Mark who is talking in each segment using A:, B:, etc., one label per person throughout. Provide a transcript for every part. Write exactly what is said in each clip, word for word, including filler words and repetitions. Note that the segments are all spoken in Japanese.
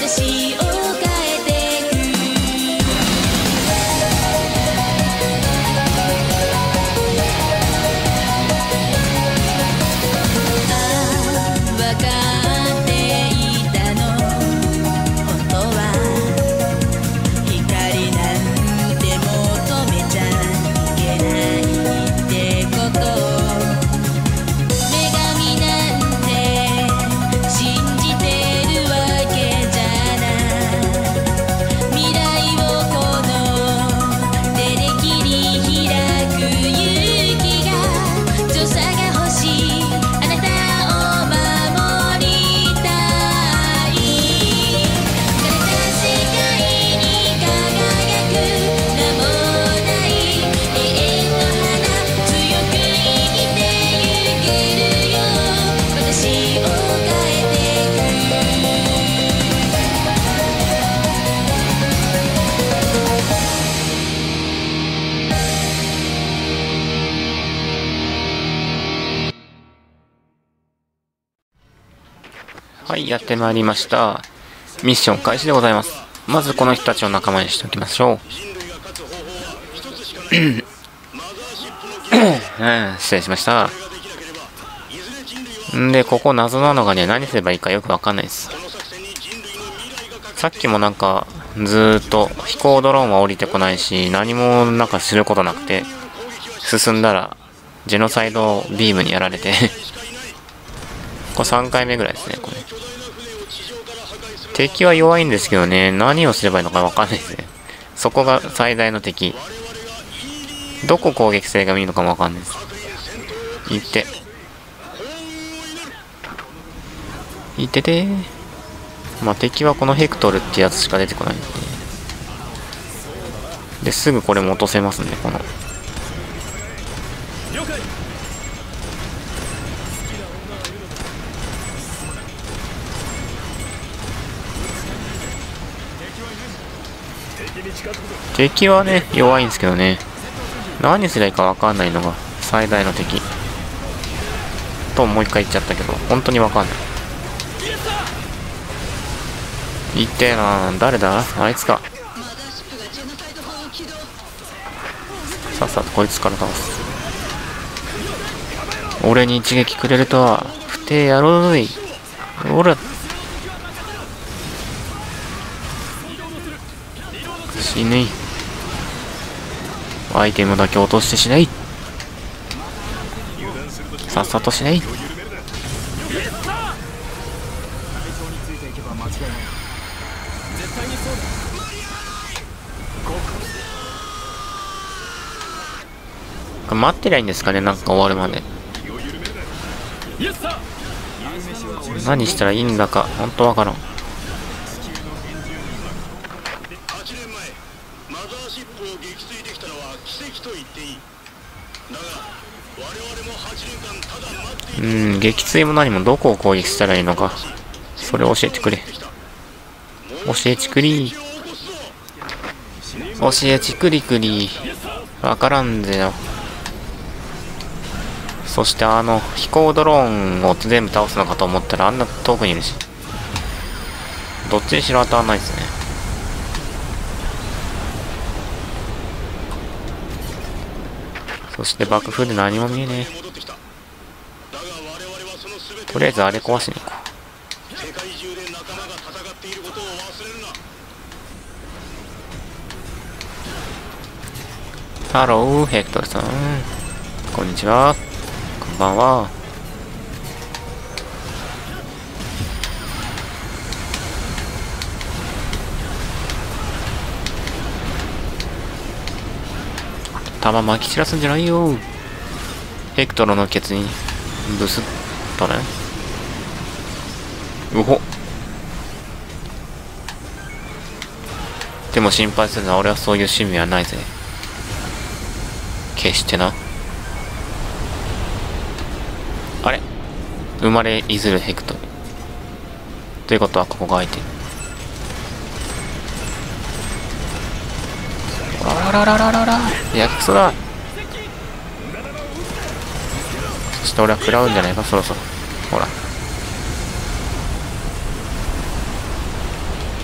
A: 私を変えてくああ分かっていたの本当は光なんて求めちゃいけないってこと女神なんて信じてるわけじゃない未来をこの手で切り開く勇気が強さが欲しいあなたを守りたい枯れた世界に輝く名もない永遠の花強く生きてゆけるよ私を変えてく
B: はい、やってまいりました。ミッション開始でございます。まずこの人たちを仲間にしておきましょう。うん、失礼しました。んで、ここ謎なのがね、何すればいいかよくわかんないです。さっきもなんか、ずーっと飛行ドローンは降りてこないし、何もなんかすることなくて、進んだら、ジェノサイドビームにやられて、これさんかいめぐらいですね、これ。敵は弱いんですけどね、何をすればいいのかわかんないですね。そこが最大の敵。どこ攻撃性がいいのかもわかんないです。いって。いっててー。まあ敵はこのヘクトルってやつしか出てこないんで。で、すぐこれも落とせますね、この。敵はね、弱いんですけどね。何すればいいかわかんないのが最大の敵。と、もう一回言っちゃったけど、本当にわかんない。いってえな。誰だあいつか。さっさとこいつから倒す。俺に一撃くれるとは、不定やろうい。おら。死ぬい。アイテムだけ落としてしない。さっさとしない。これ待ってりゃいいんですかね、なんか終わるまで。何したらいいんだか本当わからん。うん、撃墜も何もどこを攻撃したらいいのか、それを教えてくれ。教えちくり教えちくりくり。わからんぜよ。そしてあの飛行ドローンを全部倒すのかと思ったらあんな遠くにいるし、どっちにしろ当たらないですね。そして爆風で何も見えねえ。とりあえずあれ壊しに行こう。ハロー、ヘクトルさん。こんにちは。こんばんは。弾まき散らすんじゃないよ。ヘクトルのケツにブスッとね。うほ。でも心配するな、俺はそういう趣味はないぜ。決してな。あれ、生まれいずるヘクトルということはここが空いてる。あららららら、やけくそだ。そして俺は食らうんじゃないか、そろそろ。ほら。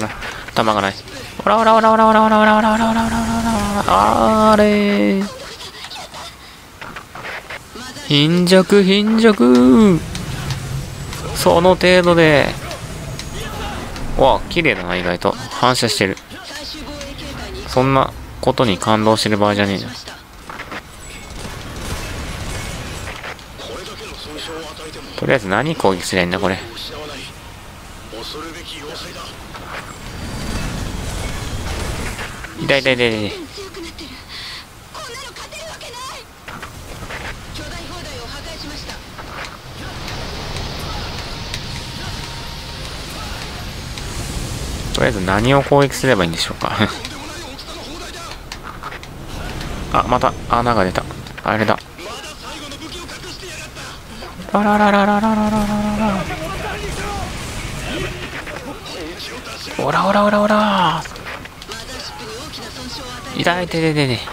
B: な。弾がない。おらおらおらおらおらおらおらおらおらおらおらおらおら、あれ貧弱貧弱、その程度でわあ、綺麗だな、意外と。反射してる。そんなことに感動してる場合じゃねえじゃん。とりあえず何攻撃すりゃいいんだ、これ。痛い痛い痛い痛い。とりあえず何を攻撃すればいいんでしょうか。あ、また穴が出た。あれだ。ララララララララララ。オラオラオラオラ。痛いてててて。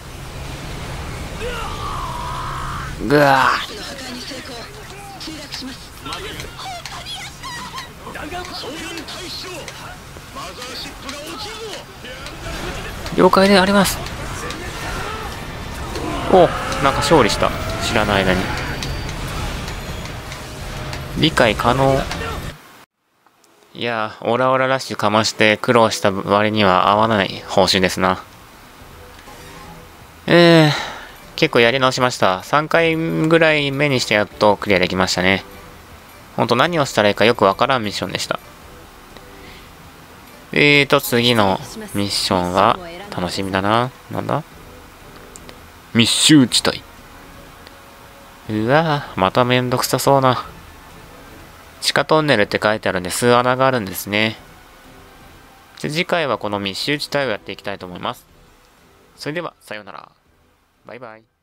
B: ぐわー。了解であります。お、なんか勝利した。知らない間に。理解可能。いやー、オラオララッシュかまして苦労した割には合わない報酬ですな。えー、結構やり直しました。さんかいぐらい目にしてやっとクリアできましたね。ほんと何をしたらいいかよくわからんミッションでした。えーと、次のミッションは楽しみだな。なんだ？密集地帯。うわぁ、まためんどくさそうな。地下トンネルって書いてあるんで巣穴があるんですね。次回はこの密集地帯をやっていきたいと思います。それでは、さようなら。バイバイ。